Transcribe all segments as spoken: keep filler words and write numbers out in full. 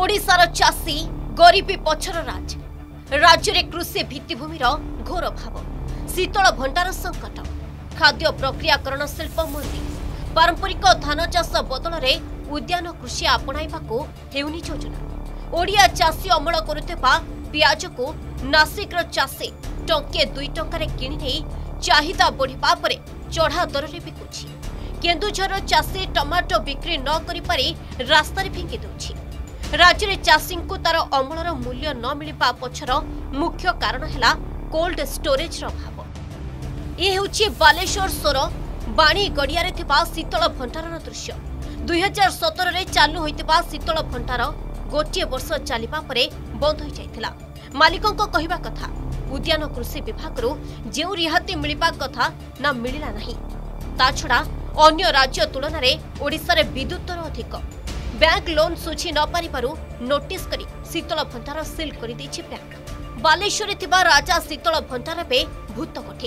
ओडिशार चाषी गरीबी पछर राज राज्य में कृषि भित्तिभूमिर घोर भाव शीतल भंडार संकट खाद्य प्रक्रियाकरण शिल्प मंदी पारंपरिक धान चाष बदल में उद्यान कृषि आपणाइबाकू हेउनी योजना ओडिया चाषी अमल करुवा पियाज को नासिक चाषी टंके दुई टंकार किणी नहीं चाहिदा बढ़िबा परे चढ़ा दर में बिकुछि। केन्दुझर चाषी टमाटो बिक्री न करि पारि रास्तार फिंगी दउछि। राज्य में चाषी को तार अमलर मूल्य न मिलवा पछर मुख्य कारण है कोल्ड स्टोरेज अभाव। ये होछि बालेश्वर सोर बाणी गड़िया शीतल भंडार दृश्य। दुई हजार सतर में चालू होता शीतल भंडार गोटे वर्ष चलवा बंद हो जाता। मालिकों कहवा कथा उद्यान कृषि विभाग जो रिहाती मिलवा कथा ना मिलला नहीं। ता छड़ा अन्य राज्य तुलन में ओडिशा रे विद्युत दर अधिक बैंक लोन सुझी न पारिबारु नोटिस करी शीतल भंडार सील कर देछि बैंक। बालेश्वर थिबा राजा शीतल भंडार पे भूत कोठी।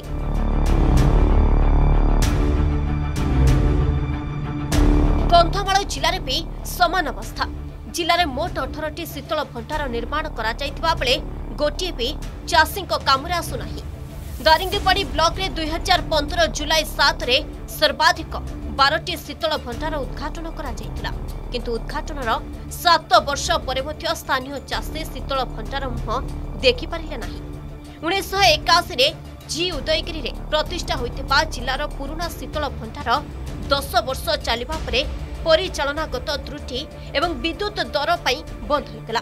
कंधमाल जिले में भी समान अवस्था। जिले में मोट अठारह टी शीतल भंडार निर्माण करा जायतिबा बेले गोटे भी चाषी काम आसुना। दारिंगीबाड़ी ब्लॉक रे दुई हजार पंद्रह जुलाई सात रे सर्वाधिक बारह शीतल भंडार उद्घाटन करा जायतिला। किंतु उद्घाटनर सात वर्ष पर स्थानीय चाषी शीतल भंडार मुह देखि पारिले नाही। उन्नीस सौ एकाशी रे जी उदयगिरी रे प्रतिष्ठा होइतिबा जिलार पुराना शीतल भंडार दस वर्ष चलिबा परे परिचालनागत त्रुटि एवं विद्युत दर पई बंद होइतला।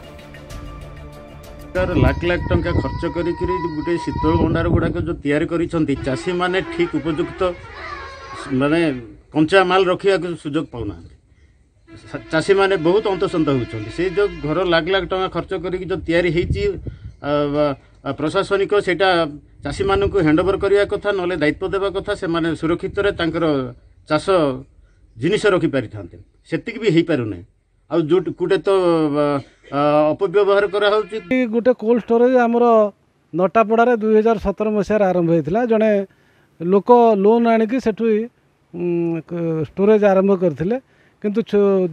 लाख लाख टंका खर्च करी गोटे शीतल भंडार गुड़ाक जो तैयारी करिसंती चाषी माने ठीक उपयुक्त माने कंचा माल रखिया सुजोग पाउना। चाषी माने बहुत अंतसंत होउछंती। से जो घर लाख लाख टंका खर्च करी जो तैयारी हेची प्रशासनिक सेटा चाषी मानू हैंडओवर करिया कथा नले दायित्व देवा कथा। से माने सुरक्षित रे तांकर चाष जिनिस रखि पारि थांते सेतिक भी हेई पारु नै। आ जो कुटे तो अपव्यवहार करा होउची। गोटे कोल्ड स्टोरेज आमर नटापड़ा दुई हजार सतर मसीह आरंभ होता। जड़े लोक लोन आणिकी सेठु स्टोरेज आरंभ करथिले किंतु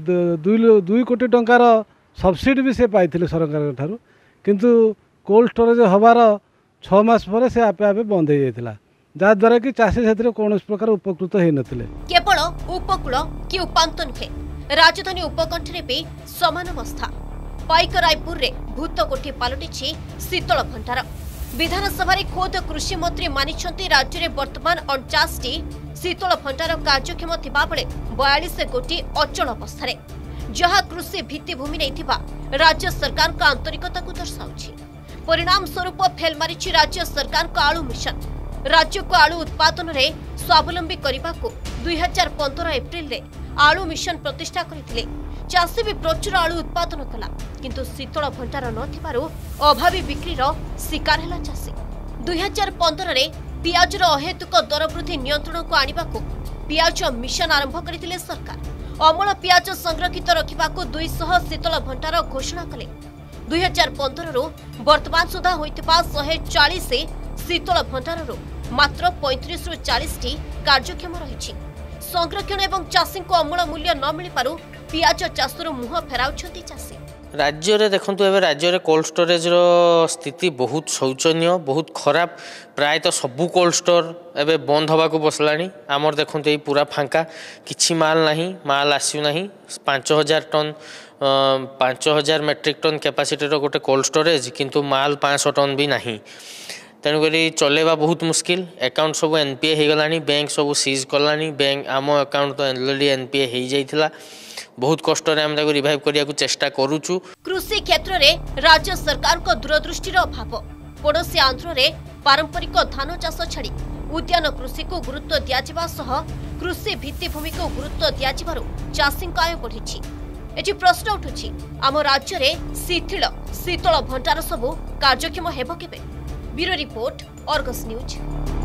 दुई दुई कोटी टंकार सब्सिडी भी से पाइथिले सरकार ठारू। किंतु कोल्ड स्टोरेज हबार छह मास पर से आपे आपे बंद हो जाइथिला जहाँद्वारा कि चाषी से कौन प्रकार उपकृत हो नथिले। केवल उपकूल कि उपांत नुहे राजधानी उपकंठरे भी समान अवस्था। पाइक रायपुर रे भूत कोठी पलटिछि शीतल भंडार। विधानसभा खोद कृषि मंत्री मानिछंती राज्य में वर्तमान अड़चाश टी शीतल भंडार कार्यक्षम थिबा बेले बयालीस गोटी अचल अवस्था जहाँ कृषि भित्तिभूमि नहीं राज्य सरकार का आंतरिकता को दर्शाउछि। परिणाम स्वरूप फेल मारिछि राज्य सरकार का आलू मिशन। राज्य को आलू उत्पादन रे स्वावलंबी करने को दुई हजार पंद्रह एप्रिल रे आलू मिशन प्रतिष्ठा करथिले। चाषी भी प्रचुर आलू उत्पादन कला किंतु शीतल भंडार नथिबारु अभावी बिक्रीर शिकार है चाषी। दुई हजार पंद्रह रे पियाजर अहेतुक दर वृद्धि नियंत्रण को आनिबा को पियाज मिशन आरंभ करथिले सरकार। अमल पियाज संरक्षित रखा दुई सौ शीतल भंडार घोषणा कले। दुई हजार पंद्रह रु वर्तमान सुधा होइतिबा शहे चालीस शीतल भंडार मात्र पैंतीस रु चालीस टी कार्यक्षम रही। संरक्षण एवं चाषी को अमूल मूल्य न मिल पारु पियाज चाषर मुह फेराउछंती चाषी। राज्य रे देखंतु एबे राज्य रे कोल्ड स्टोरेज रो स्थिति बहुत शोचनीय बहुत खराब। प्राय तो सबू कोल्ड स्टोर एबे बंद हवा को बसलानी। आमर देखंतु ए पूरा फांका किछि माल नहीं माल आसिउ नहीं। पांच हजार टन पांच हजार मेट्रिक टन कैपेसिटी रो गोटे कोल्ड स्टोरेज किंतु माल पाँच सौ टन भी नहीं। तेणुक चलेवा बहुत मुस्किल। अकाउंट सब एनपीए हो गलानी बैंक सब सीज कलानी। बैंक आम अकाउंट तो ऑलरेडी एनपीए हो जाइथिला। बहुत कष्ट रे हम ताको रिवाइव करिया को चेष्टा करूछु। कृषि क्षेत्र रे राज्य सरकार को दूरदृष्टि अभाव। पड़ोसी आंध्र रे पारंपरिक धान चाष छाड़ी उद्यान कृषि को गुरुत्व दियाजिबा सह कृषि भित्तिभूमि को गुरुत्व दियाजिबारु चाषी आय बढ़िछि। एठी प्रश्न उठुछि आम राज्य रे शिथिल शीतल भंडार सबु कार्यक्षम हेबो केबे। Bureau report Argus news.